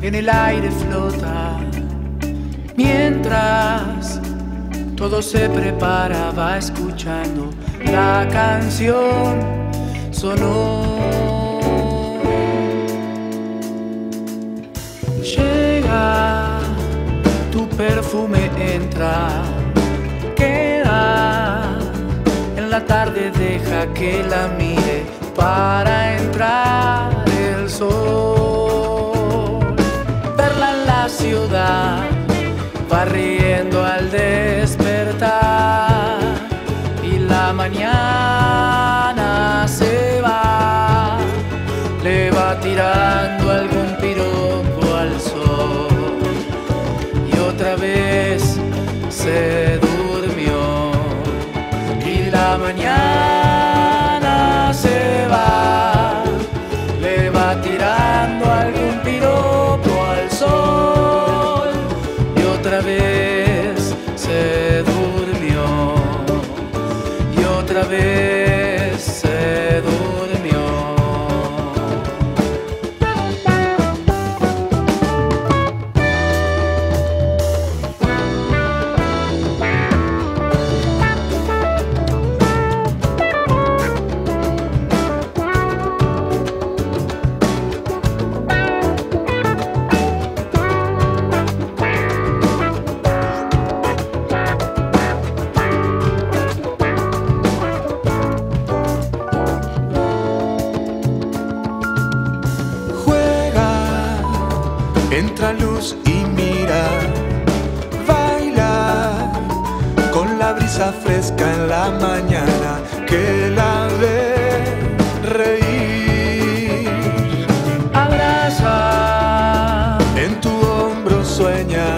en el aire flota, mientras todo se preparaba escuchando la canción sonó. Llega, tu perfume entra, queda en la tarde, deja que la mire para entrar el sol. Verla en la ciudad va riendo al despertar y la mañana se va, le va tirando algún piropo al sol y otra vez se durmió y la mañana se va, le va tirando algún piropo al sol y otra vez se durmió y otra vez se durmió. Entra luz y mira, baila con la brisa fresca en la mañana que la ve reír. Abraza, en tu hombro sueña,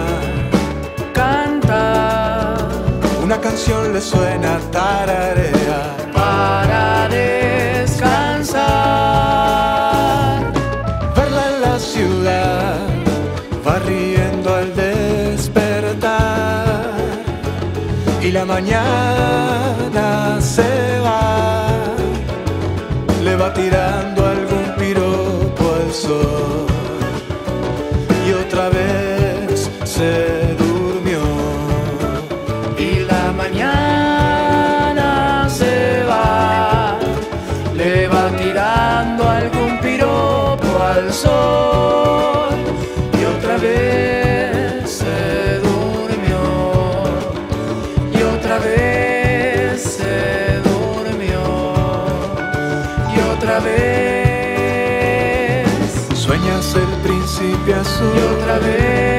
canta, una canción le suena, tararea para descansar. Verla en la ciudad va riendo al despertar y la mañana se va, le va tirando algún piropo al sol y otra vez se durmió y la mañana se va, le va tirando algún piropo al sol y otra vez se durmió y otra vez se durmió y otra vez sueñas el príncipe azul y otra vez